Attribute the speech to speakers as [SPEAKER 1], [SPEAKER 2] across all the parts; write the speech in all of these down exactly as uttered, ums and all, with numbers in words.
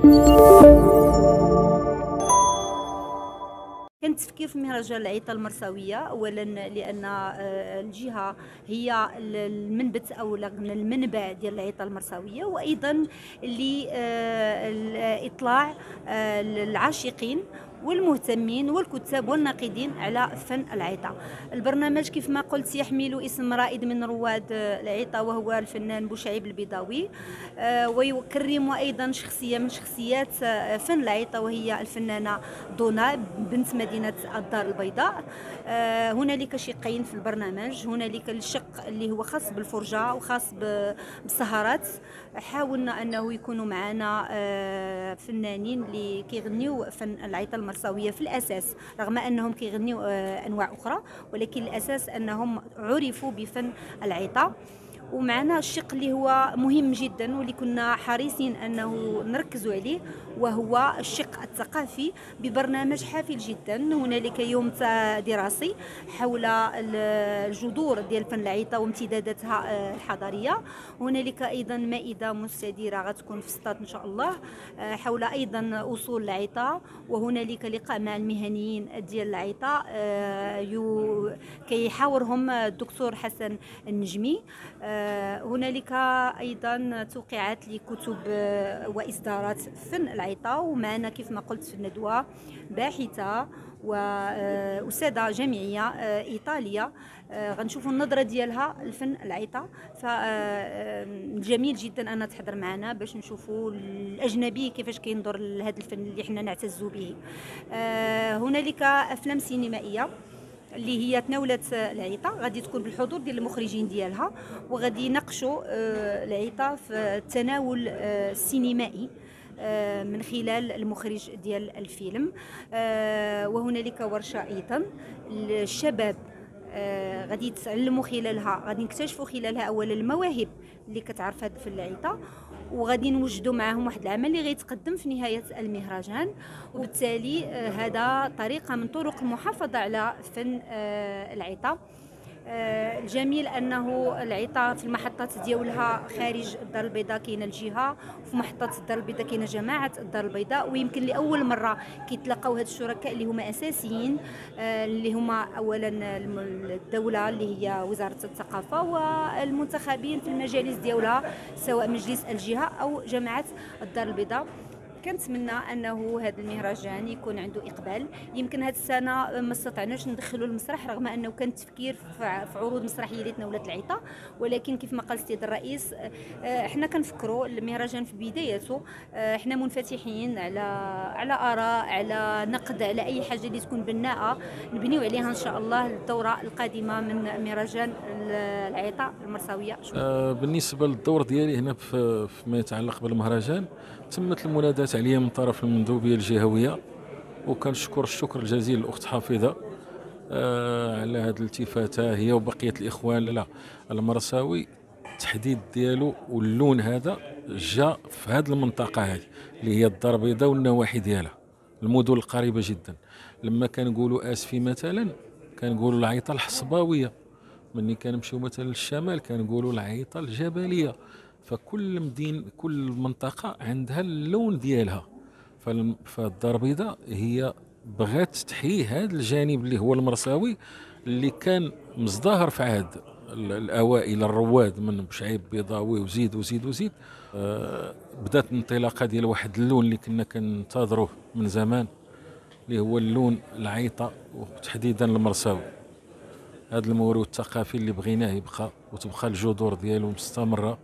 [SPEAKER 1] كان التفكير في مهرجان العيطة المرساوية أولا لأن الجهة هي المنبت أو المنبع ديال العيطة المرساوية، وأيضا لإطلاع العاشقين والمهتمين والكتاب والناقدين على فن العيطة. البرنامج كيف ما قلت يحمل اسم رائد من رواد العيطة وهو الفنان بوشعيب البيضاوي، ويكرم أيضا شخصية من شخصيات فن العيطة وهي الفنانة دونا بنت مدينة الدار البيضاء. هنالك شقين في البرنامج، هنالك الشق اللي هو خاص بالفرجة وخاص بالسهرات، حاولنا أنه يكونوا معنا فنانين اللي كيغنيو فن العيطة المرساوية في الأساس، رغم أنهم كيغنيو أنواع أخرى، ولكن الأساس أنهم عرفوا بفن العيطة. ومعنا الشق اللي هو مهم جدا واللي كنا حريصين أنه نركزوا عليه، وهو الشق الثقافي ببرنامج حافل جدا. هنالك يوم دراسي حول الجذور ديال فن العيطة وامتداداتها الحضارية. هنالك أيضا مائدة مستديرة غتكون في السطاد إن شاء الله حول أيضا أصول العيطة، وهنالك لقاء مع المهنيين ديال العيطة كيحاورهم الدكتور حسن النجمي. هنالك أيضا توقيعات لكتب وإصدارات فن العيطة، ومعنا كيف ما قلت في الندوة باحثة وأستاذة جامعية إيطالية غنشوفوا النظرة ديالها لفن العيطة. فجميل جدا أنها تحضر معنا باش نشوفوا الأجنبي كيفاش كينظر لهذا الفن اللي حنا نعتز به. هنالك أفلام سينمائية اللي هي تناولت العيطة، غادي تكون بالحضور ديال المخرجين ديالها، وغادي يناقشوا العيطة في التناول السينمائي من خلال المخرج ديال الفيلم. وهنالك ورشة أيضا الشباب غادي يتعلموا خلالها، غادي نكتشفوا خلالها اولا المواهب اللي كتعرف هذا في العيطة، وغادي نوجدوا معهم واحد العمل اللي غيتقدم في نهاية المهرجان. وبالتالي هذا طريقة من طرق المحافظة على فن العيطة. الجميل انه العيطة في المحطات ديالها خارج الدار البيضاء كاينه الجهه، وفي محطه الدار البيضاء كاينه جماعه الدار البيضاء، ويمكن لاول مره كيتلاقاو هاد الشركاء اللي هما اساسيين، اللي هما اولا الدوله اللي هي وزاره الثقافه والمنتخبين في المجالس ديالها سواء مجلس الجهه او جماعه الدار البيضاء. كنتمنى انه هذا المهرجان يكون عنده اقبال. يمكن هذه السنه ما استطعناش ندخلوا المسرح رغم انه كان التفكير في عروض مسرحيه اللي تناولت العيطه، ولكن كيف ما قال السيد الرئيس احنا كنفكروا المهرجان في بدايته احنا منفتحين على على اراء، على نقد، على اي حاجه اللي تكون بناءه نبنيو عليها ان شاء الله الدوره القادمه من مهرجان العيطه المرساويه.
[SPEAKER 2] آه بالنسبه للدور ديالي هنا فيما يتعلق بالمهرجان، تمت المناداة عليا من طرف المندوبية الجهوية، وكنشكر الشكر الجزيل للأخت حافظة آه على هذه الالتفاتة هي وبقية الإخوان. لا المرساوي التحديد ديالو واللون هذا جاء في هذه المنطقة هذه اللي هي الدار البيضاء والنواحي ديالها، المدن القريبة جدا. لما كنقولوا آسفي مثلا كنقولوا العيطة الحصباوية، مني كنمشيو مثلا للشمال كنقولوا العيطة الجبلية. فكل مدينة كل منطقة عندها اللون ديالها. فالدار البيضاء هي بغات تحيي هذا الجانب اللي هو المرساوي اللي كان مزدهر في عهد الأوائل الرواد من بوشعيب بيضاوي وزيد وزيد وزيد. آه بدات الانطلاقة ديال واحد اللون اللي كنا كننتظروه من زمان اللي هو اللون العيطة وتحديدا المرساوي. هذا الموروث الثقافي اللي بغيناه يبقى وتبقى الجذور ديالو مستمرة،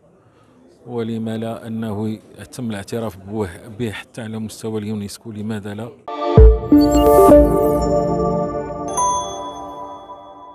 [SPEAKER 2] ولما لا أنه يتم الاعتراف به حتى على مستوى اليونسكو، لماذا لا؟